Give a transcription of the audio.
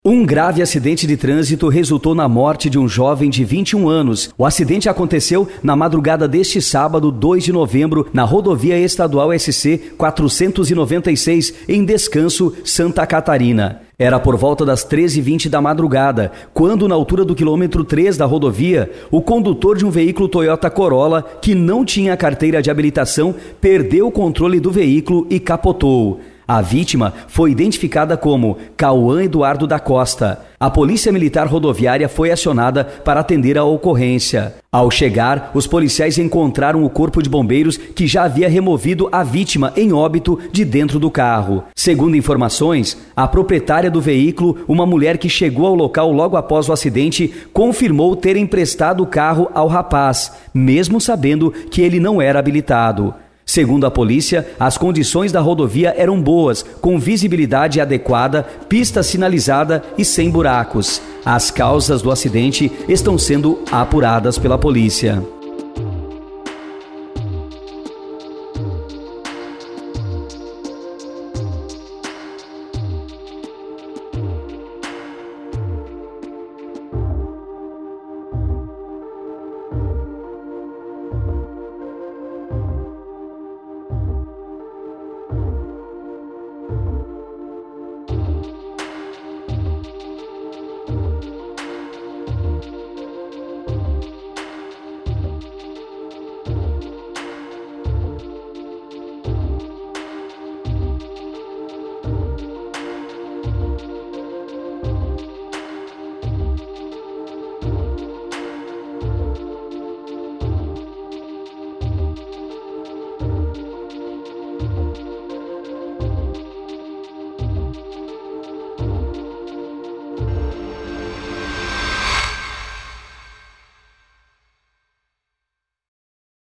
Um grave acidente de trânsito resultou na morte de um jovem de 21 anos. O acidente aconteceu na madrugada deste sábado, 2 de novembro, na rodovia estadual SC 496, em Descanso, Santa Catarina. Era por volta das 13h20 da madrugada, quando, na altura do quilômetro 3 da rodovia, o condutor de um veículo Toyota Corolla, que não tinha carteira de habilitação, perdeu o controle do veículo e capotou. A vítima foi identificada como Cauã Eduardo da Costa. A Polícia Militar Rodoviária foi acionada para atender a ocorrência. Ao chegar, os policiais encontraram o corpo de bombeiros que já havia removido a vítima em óbito de dentro do carro. Segundo informações, a proprietária do veículo, uma mulher que chegou ao local logo após o acidente, confirmou ter emprestado o carro ao rapaz, mesmo sabendo que ele não era habilitado. Segundo a polícia, as condições da rodovia eram boas, com visibilidade adequada, pista sinalizada e sem buracos. As causas do acidente estão sendo apuradas pela polícia.